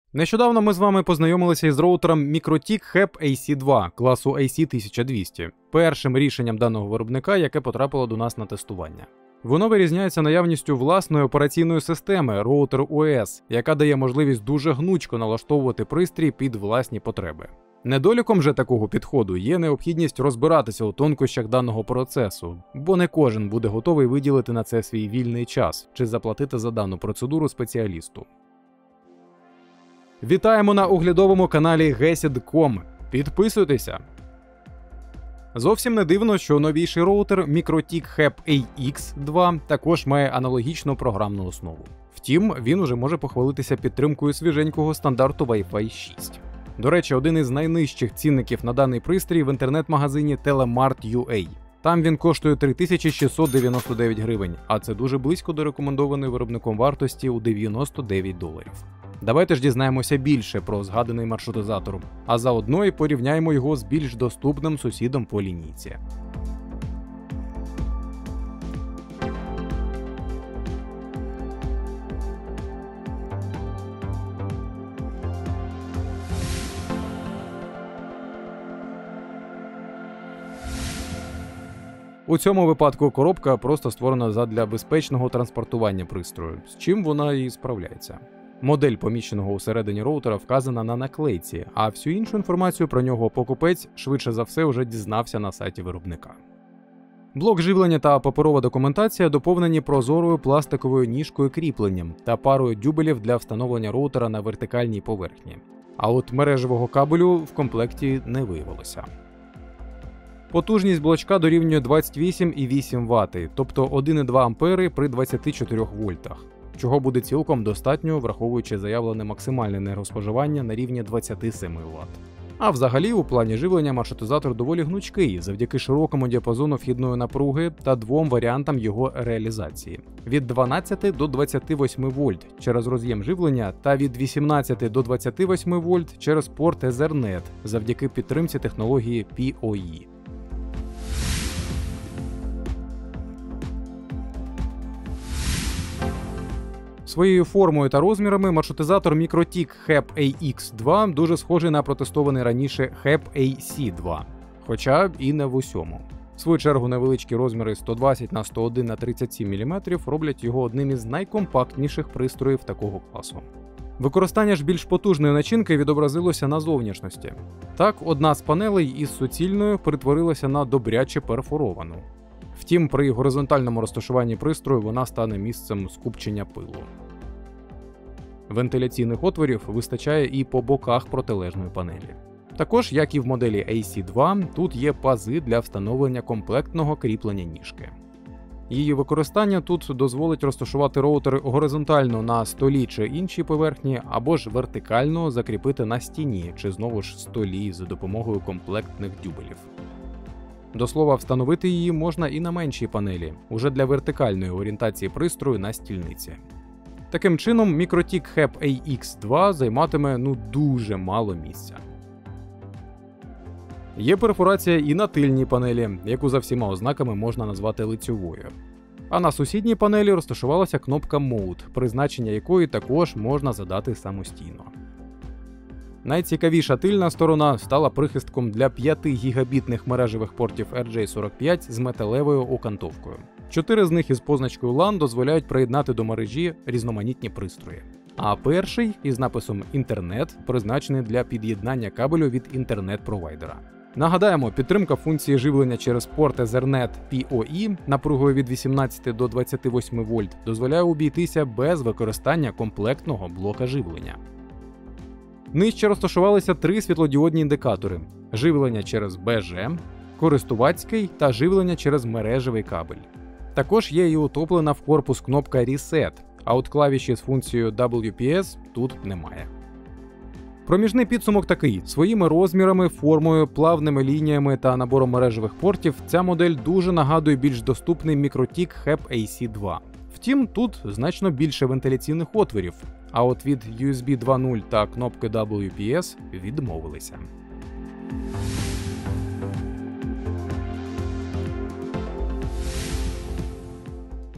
Нещодавно ми з вами познайомилися із роутером MikroTik HEP AC2 класу AC1200, першим рішенням даного виробника, яке потрапило до нас на тестування. Воно вирізняється наявністю власної операційної системи Router OS, яка дає можливість дуже гнучко налаштовувати пристрій під власні потреби. Недоліком же такого підходу є необхідність розбиратися у тонкощах даного процесу, бо не кожен буде готовий виділити на це свій вільний час чи заплатити за дану процедуру спеціалісту. Вітаємо на оглядовому каналі Gesid.com. Підписуйтеся! Зовсім не дивно, що новіший роутер MikroTik HEP AX2 також має аналогічну програмну основу. Втім, він уже може похвалитися підтримкою свіженького стандарту Wi-Fi 6. До речі, один із найнижчих цінників на даний пристрій в інтернет-магазині Telemart.ua. Там він коштує 3699 гривень, а це дуже близько до рекомендованої виробником вартості у $99. Давайте ж дізнаємося більше про згаданий маршрутизатор, а заодно і порівняємо його з більш доступним сусідом по лінійці. У цьому випадку коробка просто створена задля безпечного транспортування пристрою, з чим вона і справляється. Модель поміщеного усередині роутера вказана на наклейці, а всю іншу інформацію про нього покупець швидше за все вже дізнався на сайті виробника. Блок живлення та паперова документація доповнені прозорою пластиковою ніжкою кріпленням та парою дюбелів для встановлення роутера на вертикальній поверхні. А от мережевого кабелю в комплекті не виявилося. Потужність блочка дорівнює 28,8 Вт, тобто 1,2 А при 24 вольтах, чого буде цілком достатньо, враховуючи заявлене максимальне енергоспоживання на рівні 27 Вт. А взагалі, у плані живлення маршрутизатор доволі гнучкий, завдяки широкому діапазону вхідної напруги та двом варіантам його реалізації. Від 12 до 28 вольт через роз'єм живлення та від 18 до 28 вольт через порт Ethernet завдяки підтримці технології PoE. Своєю формою та розмірами маршрутизатор MikroTik HEP AX2 дуже схожий на протестований раніше HEP AC2, хоча і не в усьому. В свою чергу невеличкі розміри 120 на 101 на 37 мм роблять його одним із найкомпактніших пристроїв такого класу. Використання ж більш потужної начинки відобразилося на зовнішності. Так, одна з панелей із суцільною перетворилася на добряче перфоровану. Втім, при горизонтальному розташуванні пристрою вона стане місцем скупчення пилу. Вентиляційних отворів вистачає і по боках протилежної панелі. Також, як і в моделі AC2, тут є пази для встановлення комплектного кріплення ніжки. Її використання тут дозволить розташувати роутер горизонтально на столі чи іншій поверхні, або ж вертикально закріпити на стіні чи знову ж столі за допомогою комплектних дюбелів. До слова, встановити її можна і на меншій панелі, уже для вертикальної орієнтації пристрою на стільниці. Таким чином, MikroTik HEP AX2 займатиме дуже мало місця. Є перфорація і на тильній панелі, яку за всіма ознаками можна назвати лицьовою. А на сусідній панелі розташувалася кнопка Mode, призначення якої також можна задати самостійно. Найцікавіша тильна сторона стала прихистком для 5 гігабітних мережевих портів RJ45 з металевою окантовкою. 4 з них із позначкою LAN дозволяють приєднати до мережі різноманітні пристрої. А перший із написом «Інтернет» призначений для під'єднання кабелю від інтернет-провайдера. Нагадаємо, підтримка функції живлення через порт Ethernet PoE напругою від 18 до 28 вольт дозволяє обійтися без використання комплектного блока живлення. Нижче розташувалися 3 світлодіодні індикатори – живлення через БЖ, користувацький та живлення через мережевий кабель. Також є і утоплена в корпус кнопка Reset, а от клавіші з функцією WPS тут немає. Проміжний підсумок такий. Своїми розмірами, формою, плавними лініями та набором мережевих портів ця модель дуже нагадує більш доступний MikroTik HEP AC2. Втім, тут значно більше вентиляційних отворів, а от від USB 2.0 та кнопки WPS відмовилися.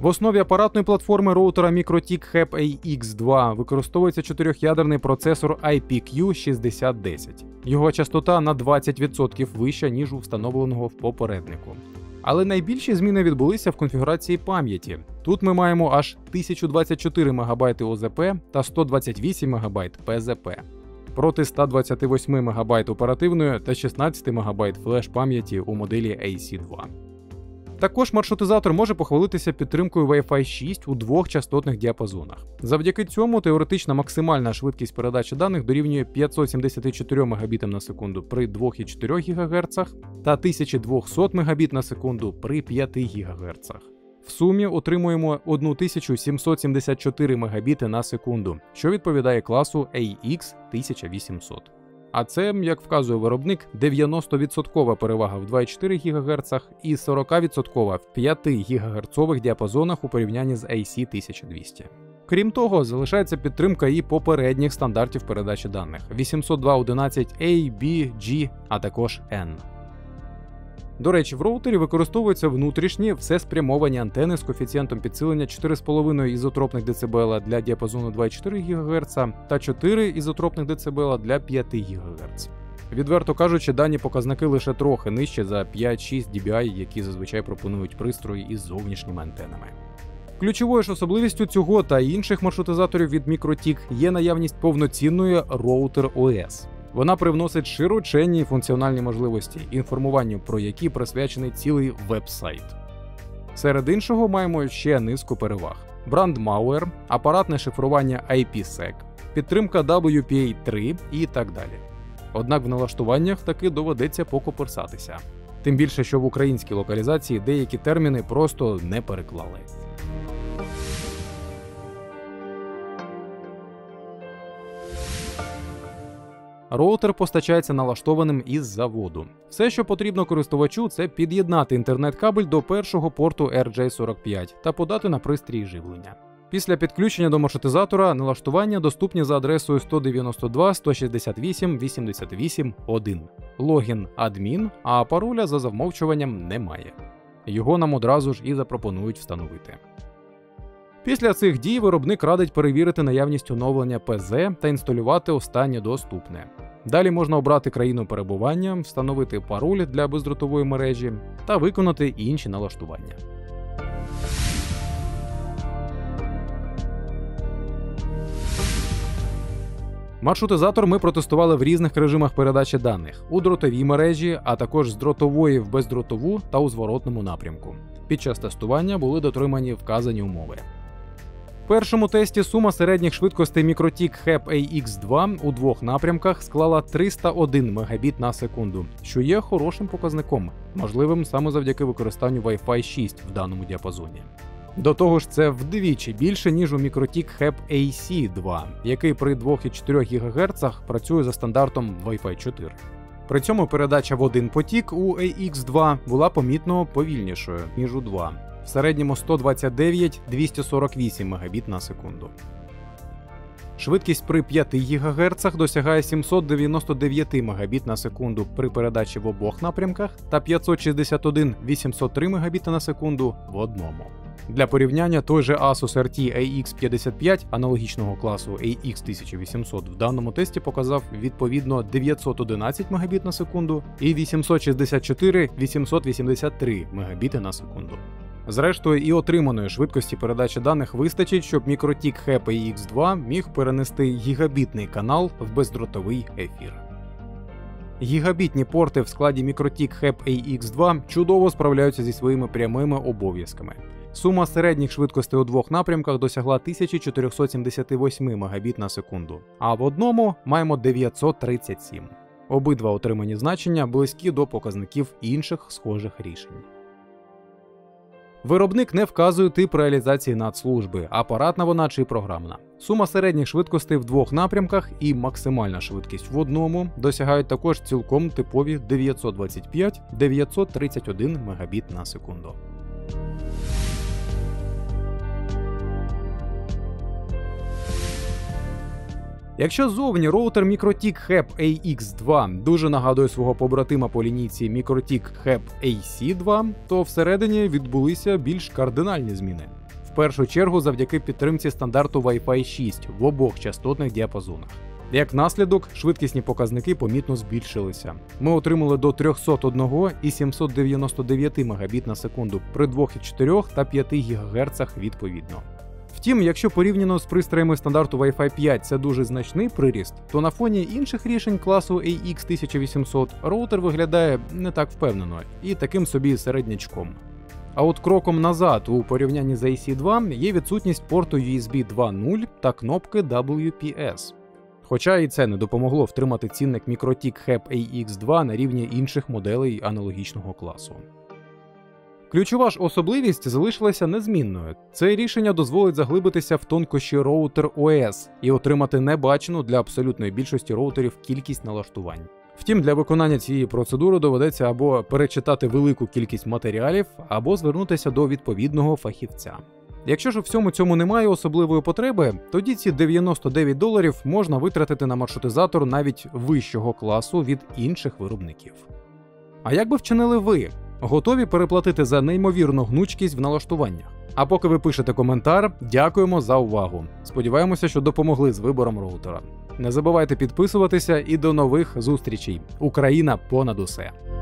В основі апаратної платформи роутера MikroTik HEP AX2 використовується 4-ядерний процесор IPQ6010. Його частота на 20% вища, ніж у встановленого в попереднику. Але найбільші зміни відбулися в конфігурації пам'яті. Тут ми маємо аж 1024 МБ ОЗП та 128 МБ ПЗП. Проти 128 МБ оперативної та 16 МБ флеш-пам'яті у моделі AC2. Також маршрутизатор може похвалитися підтримкою Wi-Fi 6 у двох частотних діапазонах. Завдяки цьому теоретична максимальна швидкість передачі даних дорівнює 574 Мбіт на секунду при 2,4 ГГц та 1200 Мбіт на секунду при 5 ГГц. В сумі отримуємо 1774 Мбіт на секунду, що відповідає класу AX1800. А це, як вказує виробник, 90% перевага в 2,4 ГГц і 40% в 5 ГГц діапазонах у порівнянні з AC1200. Крім того, залишається підтримка і попередніх стандартів передачі даних 802.11a, B, G, а також N. До речі, в роутері використовуються внутрішні всеспрямовані антени з коефіцієнтом підсилення 4,5 ізотропних дБ для діапазону 2,4 ГГц та 4 ізотропних дБ для 5 ГГц. Відверто кажучи, дані показники лише трохи нижче за 5-6 dBi, які зазвичай пропонують пристрої із зовнішніми антенами. Ключовою ж особливістю цього та інших маршрутизаторів від MikroTik є наявність повноцінної Router OS. Вона привносить широченні функціональні можливості, інформуванню про які присвячений цілий веб-сайт. Серед іншого маємо ще низку переваг: бранд-мауер, апаратне шифрування IPsec, підтримка WPA3 і так далі. Однак в налаштуваннях таки доведеться покоперсатися. Тим більше, що в українській локалізації деякі терміни просто не переклали. Роутер постачається налаштованим із заводу. Все, що потрібно користувачу, це під'єднати інтернет-кабель до першого порту RJ45 та подати на пристрій живлення. Після підключення до маршрутизатора налаштування доступні за адресою 192.168.88.1. Логін адмін, а пароля за замовчуванням немає. Його нам одразу ж і запропонують встановити. Після цих дій виробник радить перевірити наявність оновлення ПЗ та інсталювати останнє доступне. Далі можна обрати країну перебування, встановити пароль для бездротової мережі та виконати інші налаштування. Маршрутизатор ми протестували в різних режимах передачі даних – у дротовій мережі, а також з дротової в бездротову та у зворотному напрямку. Під час тестування були дотримані вказані умови. В першому тесті сума середніх швидкостей MikroTik HEP AX2 у двох напрямках склала 301 Мбіт на секунду, що є хорошим показником, можливим саме завдяки використанню Wi-Fi 6 в даному діапазоні. До того ж, це вдвічі більше, ніж у MikroTik HEP AC2, який при 2,4 ГГц працює за стандартом Wi-Fi 4. При цьому передача в один потік у AX2 була помітно повільнішою, ніж у 2. В середньому 129-248 Мбіт на секунду. Швидкість при 5 ГГц досягає 799 Мбіт на секунду при передачі в обох напрямках та 561-803 Мбіт на секунду в одному. Для порівняння той же Asus RT AX55 аналогічного класу AX1800 в даному тесті показав відповідно 911 Мбіт на секунду і 864-883 Мбіт на секунду. Зрештою, і отриманої швидкості передачі даних вистачить, щоб MikroTik HEP AX2 міг перенести гігабітний канал в бездротовий ефір. Гігабітні порти в складі MikroTik HEP AX2 чудово справляються зі своїми прямими обов'язками. Сума середніх швидкостей у двох напрямках досягла 1478 Мбіт на секунду, а в одному маємо 937. Обидва отримані значення близькі до показників інших схожих рішень. Виробник не вказує тип реалізації надслужби, апаратна вона чи програмна. Сума середніх швидкостей в двох напрямках і максимальна швидкість в одному досягають також цілком типові 925-931 Мбіт на секунду. Якщо зовні роутер MikroTik HEP AX2 дуже нагадує свого побратима по лінійці MikroTik HEP AC2, то всередині відбулися більш кардинальні зміни. в першу чергу завдяки підтримці стандарту Wi-Fi 6 в обох частотних діапазонах. Як наслідок, швидкісні показники помітно збільшилися. Ми отримали до 301 і 799 Мбіт на секунду при 2,4 та 5 ГГц відповідно. Втім, якщо порівняно з пристроями стандарту Wi-Fi 5 це дуже значний приріст, то на фоні інших рішень класу AX1800 роутер виглядає не так впевнено і таким собі середнячком. А от кроком назад у порівнянні з AC2 є відсутність порту USB 2.0 та кнопки WPS. Хоча і це не допомогло втримати цінник MikroTik HEP AX2 на рівні інших моделей аналогічного класу. Ключова ж особливість залишилася незмінною. Це рішення дозволить заглибитися в тонкощі роутер OS і отримати небачену для абсолютної більшості роутерів кількість налаштувань. Втім, для виконання цієї процедури доведеться або перечитати велику кількість матеріалів, або звернутися до відповідного фахівця. Якщо ж у всьому цьому немає особливої потреби, тоді ці $99 можна витратити на маршрутизатор навіть вищого класу від інших виробників. А як би вчинили ви? Готові переплатити за неймовірну гнучкість в налаштуваннях? А поки ви пишете коментар, дякуємо за увагу. Сподіваємося, що допомогли з вибором роутера. Не забувайте підписуватися і до нових зустрічей. Україна понад усе!